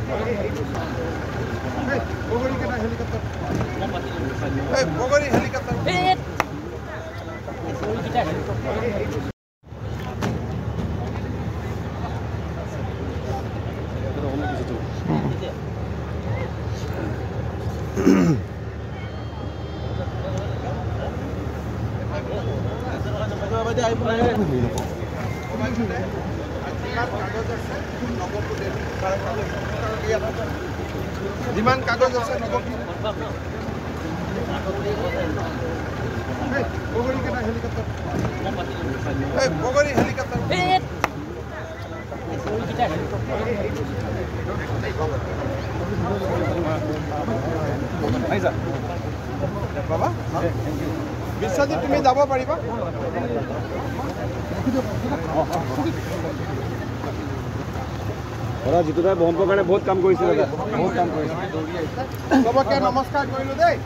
যিমান কাগজ আছে বিশ্বজিৎ তুমি যাব পাৰিবা জিতুদাই ভ্ৰমণৰ কাৰণে বহুত কাম কৰিছে চবকে নমস্কাৰ কৰিলো দেই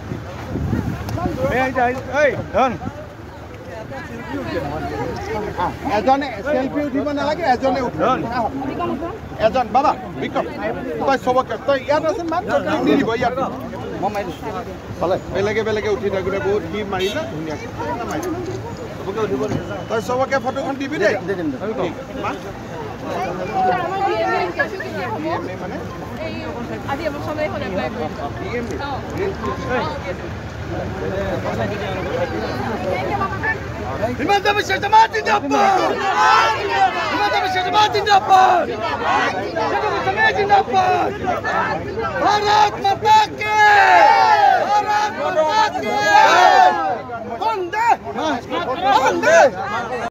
এজনে সেলফি উঠিব নালাগে এজনে এজন বাবা বিক্ৰম তই চবকে তই ইয়াত আছে দিব ইয়াত বেলেগে বেলেগে উঠি থাকোঁতে বহুত কি মাৰিলে ধুনীয়াকৈ চবকে উঠিব তই চবকে ফটোখন দিবি দেই Dimana bisa mati dapat? Dimana bisa mati dapat? Dimana bisa dapat? Harap mati! Harap mati! Honda! Honda!